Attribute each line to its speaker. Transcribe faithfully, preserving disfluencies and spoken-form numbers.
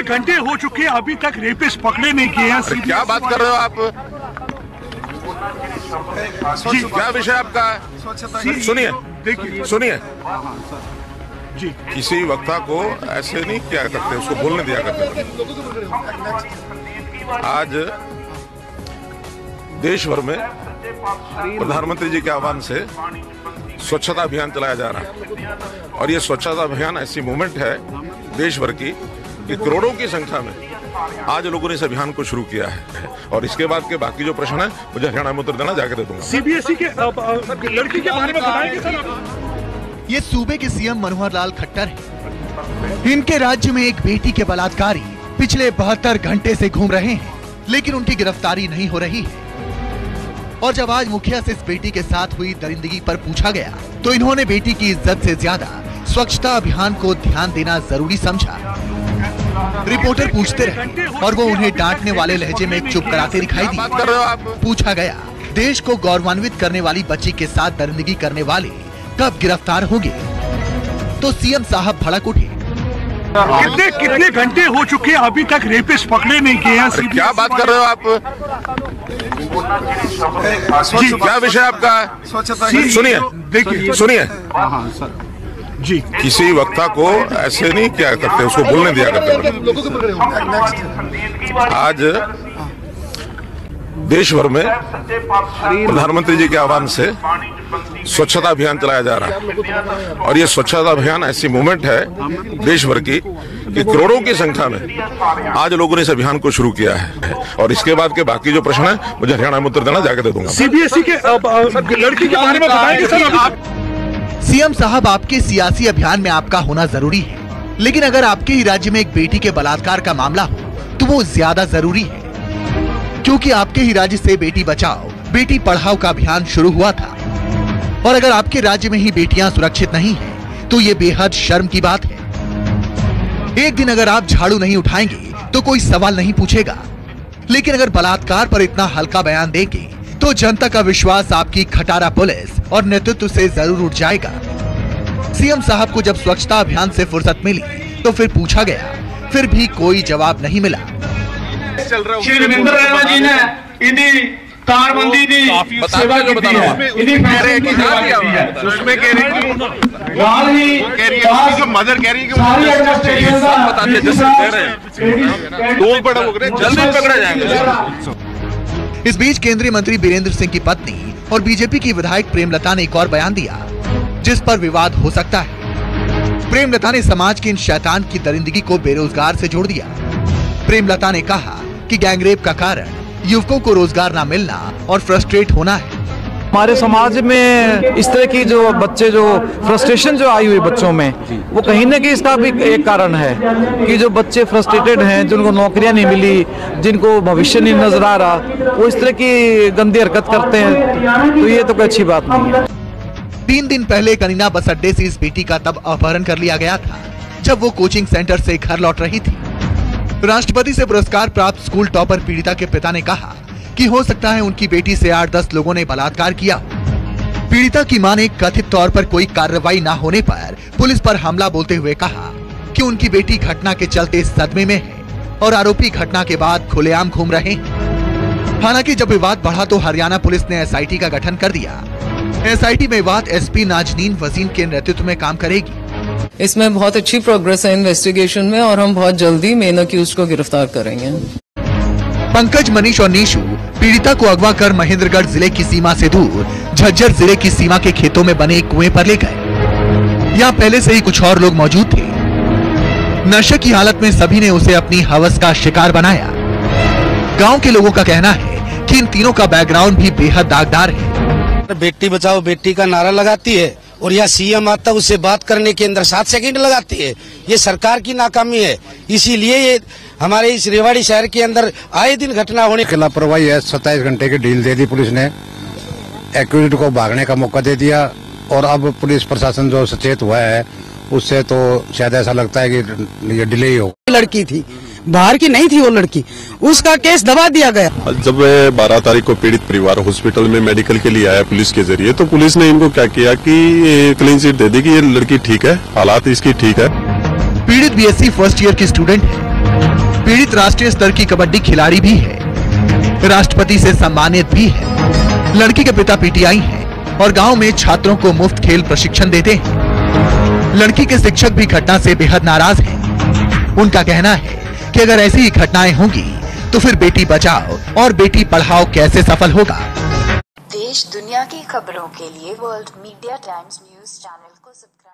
Speaker 1: घंटे हो चुके हैं, अभी तक रेपिस्ट पकड़े नहीं किए हैं।
Speaker 2: क्या बात कर रहे हो आप? जी, क्या विषय आपका? सुनिए, देखिए, सुनिए जी, किसी वक्ता को ऐसे नहीं किया करते, उसको बोलने दिया करते। आज देश भर में प्रधानमंत्री जी के आह्वान से स्वच्छता अभियान चलाया जा रहा है और ये स्वच्छता अभियान ऐसी मूवमेंट है देश भर की कि करोड़ों की संख्या में आज लोगों ने इस अभियान को शुरू किया है और इसके बाद के बाकी जो प्रश्न है मुझे हरियाणा में उत्तर देना जाकर दे दूंगा।
Speaker 1: सीबीएसई के लड़की के बारे में बताएंगे सर?
Speaker 3: ये सूबे के सीएम मनोहर लाल खट्टर हैं। इनके राज्य में एक बेटी के बलात्कारी पिछले बहत्तर घंटे से घूम रहे हैं, लेकिन उनकी गिरफ्तारी नहीं हो रही है। और जब आज मुखिया से इस बेटी के साथ हुई दरिंदगी पर पूछा गया तो इन्होंने बेटी की इज्जत से ज्यादा स्वच्छता अभियान को ध्यान देना जरूरी समझा। रिपोर्टर पूछते रहे और वो उन्हें डांटने वाले लहजे में चुप कराते दिखाई दी। पूछा गया, देश को गौरवान्वित करने वाली बच्ची के साथ दरिंदगी करने वाले कब गिरफ्तार होंगे? तो सीएम साहब भड़क उठे।
Speaker 1: कितने कितने घंटे हो चुके हैं, अभी तक रेपिस्ट पकड़े नहीं किए हैं?
Speaker 2: क्या बात कर रहे हो आप? जी, क्या विषय आपका? सुनिए, देखिए, सुनिए जी, किसी वक्ता को ऐसे नहीं किया करते, उसको बोलने दिया करते। आज देश भर में प्रधानमंत्री जी के आह्वान से स्वच्छता अभियान चलाया जा रहा है और ये स्वच्छता अभियान ऐसी मूवमेंट है देश भर की कि करोड़ों की संख्या में आज लोगों ने इस अभियान को शुरू किया है और इसके बाद के बाकी जो प्रश्न है मुझे हरियाणा में उत्तर देना जाकर दे दूंगा।
Speaker 1: सीबीएसई के लड़की के बारे में बताएंगे सर?
Speaker 3: सीएम साहब, आपके सियासी अभियान में आपका होना जरूरी है, लेकिन अगर आपके ही राज्य में एक बेटी के बलात्कार का मामला हो तो वो ज्यादा जरूरी है, क्योंकि आपके ही राज्य से बेटी बचाओ बेटी पढ़ाओ का अभियान शुरू हुआ था। और अगर आपके राज्य में ही बेटियां सुरक्षित नहीं हैं, तो ये बेहद शर्म की बात है। एक दिन अगर आप झाड़ू नहीं उठाएंगे तो कोई सवाल नहीं पूछेगा, लेकिन अगर बलात्कार पर इतना हल्का बयान देंगे तो जनता का विश्वास आपकी खटारा पुलिस और नेतृत्व से जरूर उठ जाएगा। सीएम साहब को जब स्वच्छता अभियान से फुर्सत मिली तो फिर पूछा गया, फिर भी कोई जवाब नहीं मिला।
Speaker 4: श्री रविंद्र रैना जी ने इन्हीं तारबंदी दी सेवा की है, इन्हीं फैसले की सेवा की है।
Speaker 2: उसमें कह रही है
Speaker 4: लाल ही
Speaker 2: कह रही है कि मदर कह रही है कि
Speaker 4: सारी एडमिनिस्ट्रेशन का
Speaker 2: बताते जैसे कह रहे हैं टोल बड़ा हो गए, जल्दी पकड़े जाएंगे।
Speaker 3: इस बीच केंद्रीय मंत्री बीरेंद्र सिंह की पत्नी और बीजेपी की विधायक प्रेमलता ने एक और बयान दिया जिस पर विवाद हो सकता है। प्रेमलता ने समाज के इन शैतान की दरिंदगी को बेरोजगार से जोड़ दिया। प्रेमलता ने कहा कि गैंगरेप का कारण युवकों को रोजगार न मिलना और फ्रस्ट्रेट होना है।
Speaker 5: हमारे समाज में इस तरह की जो बच्चे जो फ्रस्ट्रेशन जो आई हुई बच्चों में, वो कहीं ना कहीं इसका भी एक कारण है कि जो बच्चे फ्रस्ट्रेटेड हैं, जिनको नौकरियां नहीं मिली, जिनको भविष्य नहीं नजर आ रहा, वो इस तरह की गंदी हरकत करते हैं, तो ये तो कोई अच्छी बात नहीं है।
Speaker 3: तीन दिन पहले कनीना बस अड्डे से इस बेटी का तब अपहरण कर लिया गया था जब वो कोचिंग सेंटर से घर लौट रही थी। राष्ट्रपति से पुरस्कार प्राप्त स्कूल टॉपर पीड़िता के पिता ने कहा कि हो सकता है उनकी बेटी से आठ दस लोगों ने बलात्कार किया। पीड़िता की मां ने कथित तौर पर कोई कार्रवाई न होने पर पुलिस पर हमला बोलते हुए कहा कि उनकी बेटी घटना के चलते सदमे में है और आरोपी घटना के बाद खुलेआम घूम रहे हैं। हालांकि जब विवाद बढ़ा तो हरियाणा पुलिस ने एसआईटी का गठन कर दिया। एसआईटी में विवाद एसपी नाजनीन वसीम के नेतृत्व में काम करेगी।
Speaker 6: इसमें बहुत अच्छी प्रोग्रेस है इन्वेस्टिगेशन में और हम बहुत जल्दी मेन अक्यूज्ड को गिरफ्तार करेंगे।
Speaker 3: पंकज, मनीष और नीशू पीड़िता को अगवा कर महेंद्रगढ़ जिले की सीमा से दूर झज्जर जिले की सीमा के खेतों में बने एक कुएं पर ले गए। यहाँ पहले से ही कुछ और लोग मौजूद थे। नशे की हालत में सभी ने उसे अपनी हवस का शिकार बनाया। गांव के लोगों का कहना है कि इन तीनों का बैकग्राउंड भी बेहद दागदार है।
Speaker 7: बेटी बचाओ बेटी का नारा लगाती है और यहाँ सीएम आता उससे बात करने के अंदर सात सेकंड लगाती है। ये सरकार की नाकामी है, इसीलिए ये हमारे इस रेवाड़ी शहर के अंदर आए दिन घटना होने
Speaker 8: की लापरवाही है। सत्ताईस घंटे की ढील दे दी पुलिस ने, एक्यूज्ड को भागने का मौका दे दिया और अब पुलिस प्रशासन जो सचेत हुआ है उससे तो शायद ऐसा लगता है कि ये डिले ही हो।
Speaker 7: लड़की थी, बाहर की नहीं थी वो लड़की, उसका केस दबा दिया गया।
Speaker 9: जब बारह तारीख को पीड़ित परिवार हॉस्पिटल में मेडिकल के लिए आया पुलिस के जरिए, तो पुलिस ने इनको क्या किया कि क्लीन चिट दे दी कि ये लड़की ठीक है, हालात इसकी ठीक है।
Speaker 3: पीड़ित बीएससी फर्स्ट ईयर की स्टूडेंट है। पीड़ित राष्ट्रीय स्तर की कबड्डी खिलाड़ी भी है, राष्ट्रपति से सम्मानित भी है। लड़की के पिता पीटीआई हैं और गांव में छात्रों को मुफ्त खेल प्रशिक्षण देते हैं। लड़की के शिक्षक भी घटना से बेहद नाराज हैं। उनका कहना है कि अगर ऐसी ही घटनाएं होंगी तो फिर बेटी बचाओ और बेटी पढ़ाओ कैसे सफल होगा।
Speaker 10: देश दुनिया की खबरों के लिए world media times news channel को सब्सक्राइब